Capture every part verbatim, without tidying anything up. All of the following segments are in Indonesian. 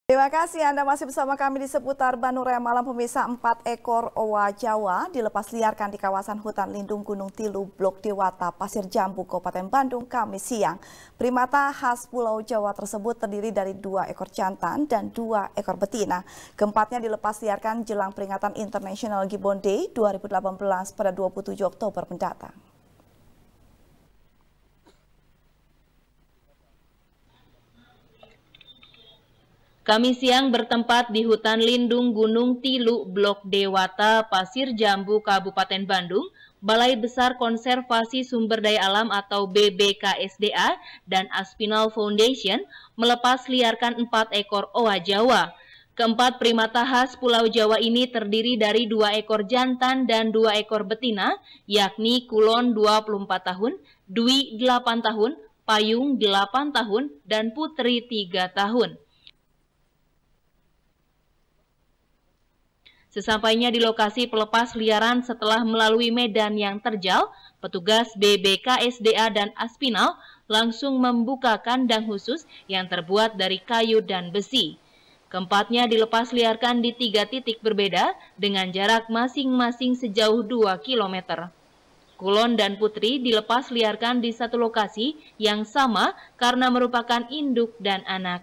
Terima kasih Anda masih bersama kami di seputar Bandung Raya Malam. Pemirsa, empat ekor owa Jawa dilepas liarkan di kawasan hutan lindung Gunung Tilu, Blok Dewata, Pasir Jambu, Kabupaten Bandung, Kamis siang. Primata khas Pulau Jawa tersebut terdiri dari dua ekor jantan dan dua ekor betina. Keempatnya dilepas liarkan jelang peringatan International Gibbon Day dua ribu delapan belas pada dua puluh tujuh Oktober mendatang. Kamis siang bertempat di hutan lindung Gunung Tilu, Blok Dewata, Pasir Jambu, Kabupaten Bandung, Balai Besar Konservasi Sumber Daya Alam atau B B K S D A dan Aspinall Foundation melepas liarkan empat ekor owa Jawa. Keempat primata khas Pulau Jawa ini terdiri dari dua ekor jantan dan dua ekor betina, yakni Kulon dua puluh empat tahun, Dwi delapan tahun, Payung delapan tahun, dan Putri tiga tahun. Sesampainya di lokasi pelepas liaran setelah melalui medan yang terjal, petugas B B K S D A dan Aspinall langsung membuka kandang khusus yang terbuat dari kayu dan besi. Keempatnya dilepas liarkan di tiga titik berbeda dengan jarak masing-masing sejauh dua kilometer. Kulon dan Putri dilepas liarkan di satu lokasi yang sama karena merupakan induk dan anak.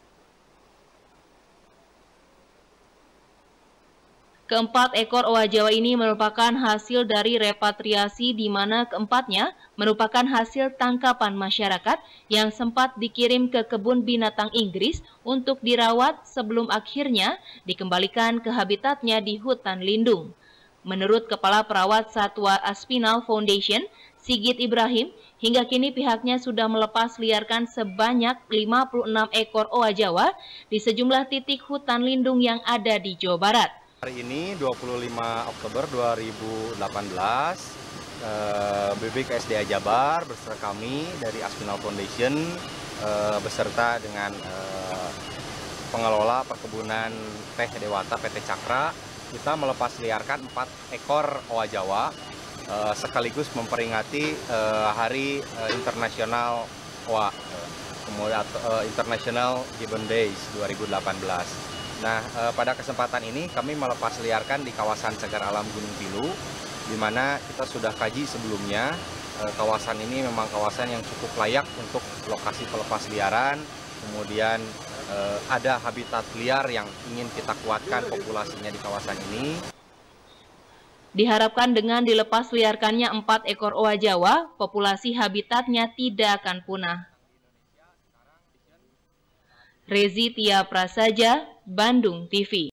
Keempat ekor owa Jawa ini merupakan hasil dari repatriasi di mana keempatnya merupakan hasil tangkapan masyarakat yang sempat dikirim ke kebun binatang Inggris untuk dirawat sebelum akhirnya dikembalikan ke habitatnya di hutan lindung. Menurut Kepala Perawat Satwa Aspinall Foundation, Sigit Ibrahim, hingga kini pihaknya sudah melepas liarkan sebanyak lima puluh enam ekor owa Jawa di sejumlah titik hutan lindung yang ada di Jawa Barat. Hari ini dua puluh lima Oktober dua ribu delapan belas, B B K S D A Jabar beserta kami dari Aspinall Foundation beserta dengan pengelola perkebunan teh Dewata P T Cakra, kita melepas liarkan empat ekor owa Jawa sekaligus memperingati Hari Internasional Owa, kemudian International Gibbon Days dua ribu delapan belas. Nah, eh, pada kesempatan ini kami melepas liarkan di kawasan Cagar Alam Gunung Tilu, di mana kita sudah kaji sebelumnya. Eh, kawasan ini memang kawasan yang cukup layak untuk lokasi pelepas liaran, kemudian eh, ada habitat liar yang ingin kita kuatkan populasinya di kawasan ini. Diharapkan dengan dilepas liarkannya empat ekor owa Jawa, populasi habitatnya tidak akan punah. Rezi Tia Prasaja, Bandung T V.